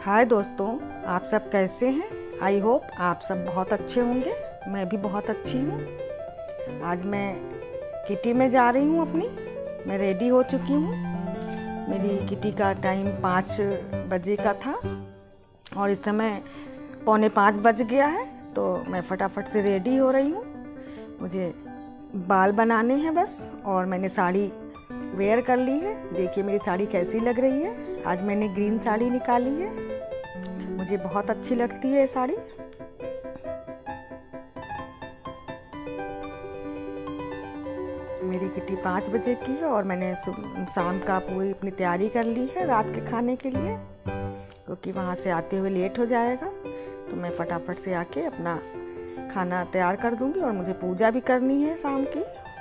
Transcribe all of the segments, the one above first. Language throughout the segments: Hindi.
हाय दोस्तों, आप सब कैसे हैं? आई होप आप सब बहुत अच्छे होंगे। मैं भी बहुत अच्छी हूँ। आज मैं किटी में जा रही हूँ अपनी। मैं रेडी हो चुकी हूँ। मेरी किटी का टाइम 5 बजे का था और इस समय 4:45 बज गया है, तो मैं फटाफट से रेडी हो रही हूँ। मुझे बाल बनाने हैं बस, और मैंने साड़ी वेयर कर ली है। देखिए मेरी साड़ी कैसी लग रही है। आज मैंने ग्रीन साड़ी निकाली है, मुझे बहुत अच्छी लगती है ये साड़ी। मेरी किटी 5 बजे की है और मैंने शाम का पूरी अपनी तैयारी कर ली है रात के खाने के लिए, क्योंकि वहाँ से आते हुए लेट हो जाएगा। तो मैं फटाफट से आके अपना खाना तैयार कर दूँगी और मुझे पूजा भी करनी है शाम की।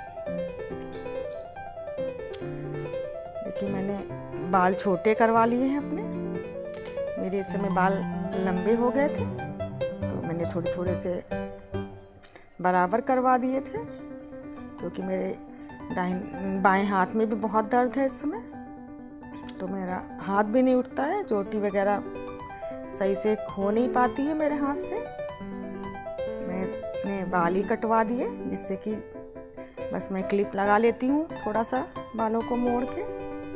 देखिए मैंने बाल छोटे करवा लिए हैं अपने। मेरे इस समय बाल लंबे हो गए थे, तो मैंने थोड़े से बराबर करवा दिए थे, क्योंकि मेरे बाएं हाथ में भी बहुत दर्द है इस समय। तो मेरा हाथ भी नहीं उठता है, चोटी वगैरह सही से हो नहीं पाती है मेरे हाथ से। मैंने बाल ही कटवा दिए, जिससे कि बस मैं क्लिप लगा लेती हूँ थोड़ा सा बालों को मोड़ के।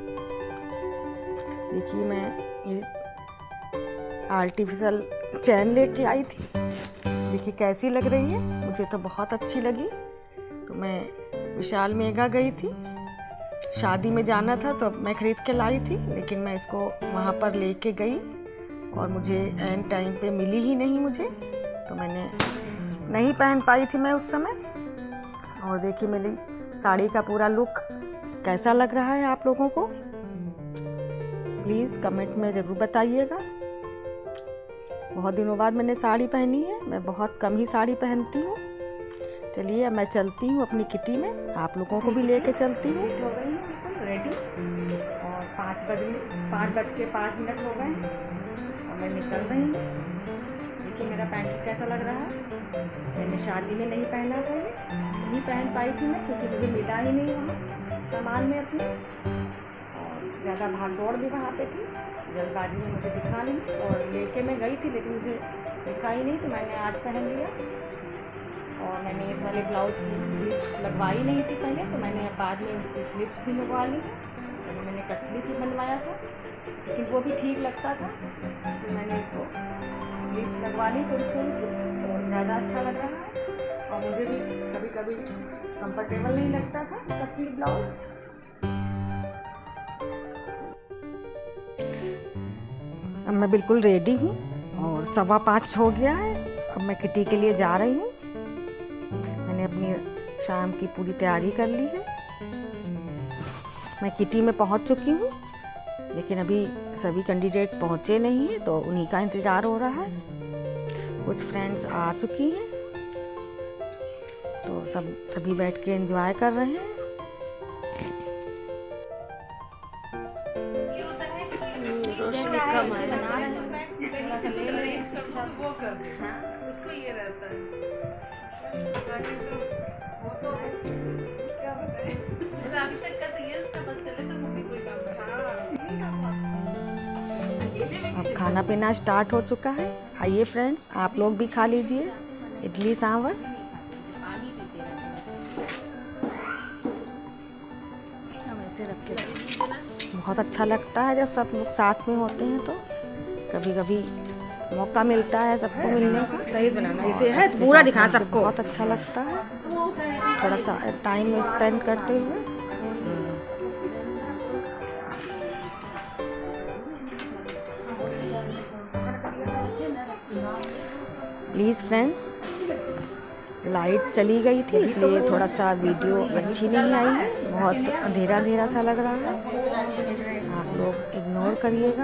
देखिए मैं ये आर्टिफिशियल चैन लेके आई थी। देखिए कैसी लग रही है, मुझे तो बहुत अच्छी लगी। तो मैं विशाल मेगा गई थी, शादी में जाना था तो मैं खरीद के लाई थी, लेकिन मैं इसको वहाँ पर लेके गई और मुझे एंड टाइम पे मिली ही नहीं मुझे, तो मैंने नहीं पहन पाई थी मैं उस समय। और देखिए मेरी साड़ी का पूरा लुक कैसा लग रहा है आप लोगों को, प्लीज़ कमेंट में ज़रूर बताइएगा। बहुत दिनों बाद मैंने साड़ी पहनी है, मैं बहुत कम ही साड़ी पहनती हूँ। चलिए अब मैं चलती हूँ अपनी किटी में, आप लोगों को भी लेके चलती हूँ। हो गई हूँ रेडी और 5 बज के 5 मिनट हो गए और मैं निकल रही हूँ। देखिए मेरा पैंट कैसा लग रहा है। मैंने शादी में नहीं पहना था, ये नहीं पहन पाई थी मैं, क्योंकि मुझे मिला ही नहीं वहाँ सामान में अपने, और ज़्यादा भाग दौड़ भी वहाँ पे थी, जल्दबाजी में मुझे दिखा नहीं। और लेके मैं गई थी लेकिन मुझे दिखा ही नहीं, तो मैंने आज पहन लिया। और मैंने इस वाले ब्लाउज़ की स्लीव्स लगवाई नहीं थी पहले, तो मैंने बाद में उसकी स्लीव्स भी लगवा ली। पहले मैंने कट स्लीव भी बनवाया था, लेकिन वो भी ठीक लगता था, तो मैंने इसको स्लीव्स लगवा ली थोड़ी सी, तो ज़्यादा अच्छा लग रहा है। और मुझे भी कभी कभी कंफर्टेबल नहीं लगता था कट स्लीव ब्लाउज़। अब मैं बिल्कुल रेडी हूँ और 5:15 हो गया है। अब मैं किटी के लिए जा रही हूँ। मैंने अपनी शाम की पूरी तैयारी कर ली है। मैं किटी में पहुँच चुकी हूँ, लेकिन अभी सभी कैंडिडेट पहुँचे नहीं हैं, तो उन्हीं का इंतज़ार हो रहा है। कुछ फ्रेंड्स आ चुकी हैं, तो सभी बैठ के एंजॉय कर रहे हैं। उसको ये रहता है, वो तो क्या बताएं, अभी तक का तो ये उसका बस चले तो मम्मी कोई काम अब खाना पीना स्टार्ट हो चुका है। आइए फ्रेंड्स, आप लोग भी खा लीजिए इडली सांभर। ऐसे रख के बहुत अच्छा लगता है जब सब लोग साथ में होते हैं, तो कभी कभी मौका मिलता है सबको मिलने का। सही बनाना इसे है पूरा दिखा सबको, बहुत अच्छा लगता है थोड़ा सा टाइम स्पेंड करते हुए। प्लीज़ फ्रेंड्स, लाइट चली गई थी इसलिए थोड़ा सा वीडियो अच्छी नहीं आई है, बहुत अंधेरा सा लग रहा है, आप लोग इग्नोर करिएगा।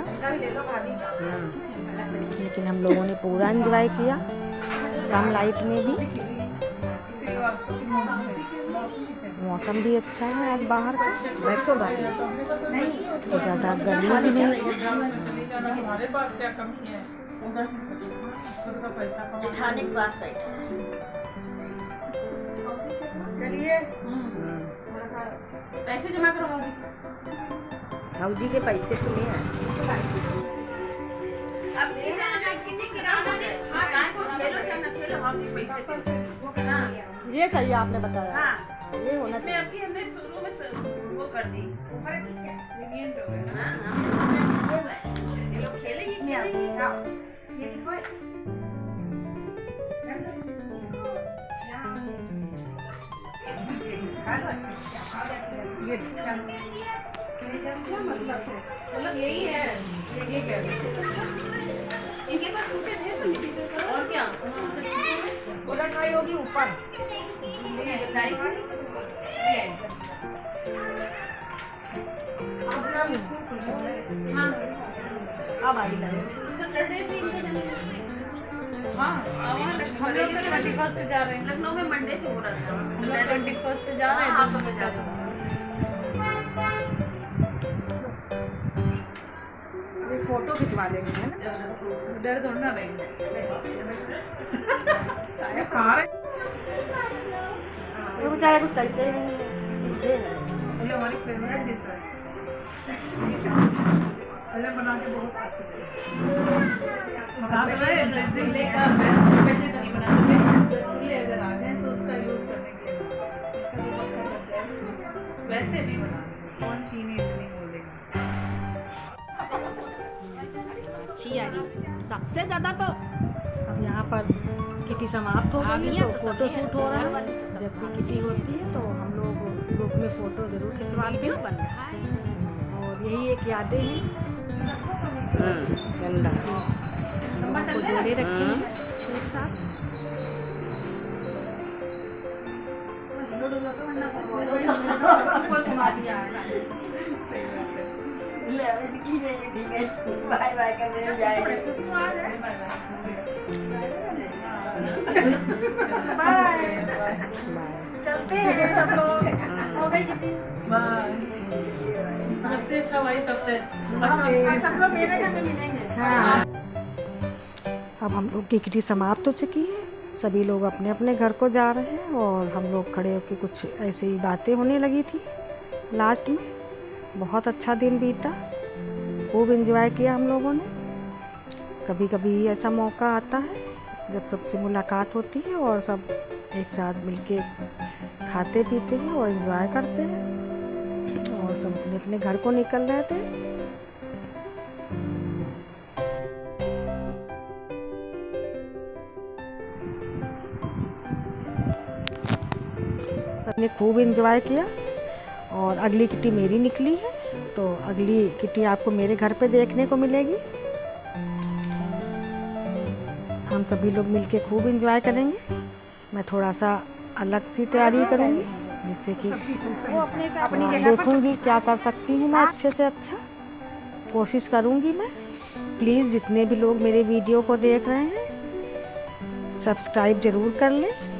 लेकिन हम लोगों ने पूरा एंजॉय किया कम लाइट में भी। मौसम भी अच्छा है आज बाहर का, तो ज़्यादा गर्मी भी नहीं थी। चलिए थोड़ा सा पैसे जमा करो, हाउजी के पैसे तो नहीं आए। अब नीचे आना कितनी खराब हो जाए। हाँ, चाहे को खेलो चाहे न खेलो, हम भी पैसे देते हैं। हाँ, ये सही आपने बताया। हाँ, ये होना इसमें अब की हमने शुरू में वो कर दी। Lenient हो गया। हाँ, ये लोग खेलेंगे। इसमें ये देखो मतलब यही है, ये क्या है? इनके पास टूटे थे तो नहीं थे और क्या? बोला खाई होगी ऊपर। हाँ, अब आई लगे। सैटरडे से इनका जन्मदिन। हाँ, हम लोग तो 21 से जा रहे हैं। लखनऊ में मंडे से हो रहा था। हम लोग 21 से जा रहे हैं। आप लोग जा रहे हैं। फोटो खिंचवा लेंगे है ना। डर थोड़ा ना रहेंगे। वो बेचारा कुछ करते ही नहीं है, सीधे हैं। ये हमारी फेवरेट डिश है। पहले बना के बहुत खाते थे। रसगुल्ले का स्पेशल तो नहीं बनाते थे। रसगुल्ले अगर आ जाए तो उसका यूज करने के लिए उसका जो मक्खन लगता है उसमें वैसे नहीं बनाते। कौन चीनी इतनी बोलेगा। अच्छी आ गई सबसे ज़्यादा तो। अब यहाँ पर किटी समाप्त हो गई है तो फोटो शूट हो रहा है। जब भी किटी होती है तो हम लोग ग्रुप में फोटो जरूर खिंचवाते हैं बन रहा है और यही एक यादें हैं को जोड़े रखेंगे एक साथ। बाय बाय करने जाएंगे। चलते हैं सब लोग। हो गई किटी। नमस्ते। अच्छा भाई सबसे सब लोग मेरे घर में मिलेंगे। हाँ। अब हम लोग की किटी समाप्त हो चुकी है। सभी लोग अपने अपने घर को जा रहे हैं और हम लोग खड़े होकर कुछ ऐसी ही बातें होने लगी थी। लास्ट में बहुत अच्छा दिन बीता, खूब एंजॉय किया हम लोगों ने। कभी कभी ऐसा मौका आता है जब सबसे मुलाकात होती है और सब एक साथ मिलके खाते पीते हैं और एंजॉय करते हैं और सब अपने अपने घर को निकल रहे थे। सबने खूब एंजॉय किया और अगली किटी मेरी निकली है तो अगली किटी आपको मेरे घर पे देखने को मिलेगी। हम सभी लोग मिलके खूब एंजॉय करेंगे। मैं थोड़ा सा अलग सी तैयारी करूँगी जिससे कि देखूँगी क्या कर सकती हूँ मैं अच्छे से अच्छा। कोशिश करूँगी मैं। प्लीज़ जितने भी लोग मेरे वीडियो को देख रहे हैं सब्सक्राइब ज़रूर कर लें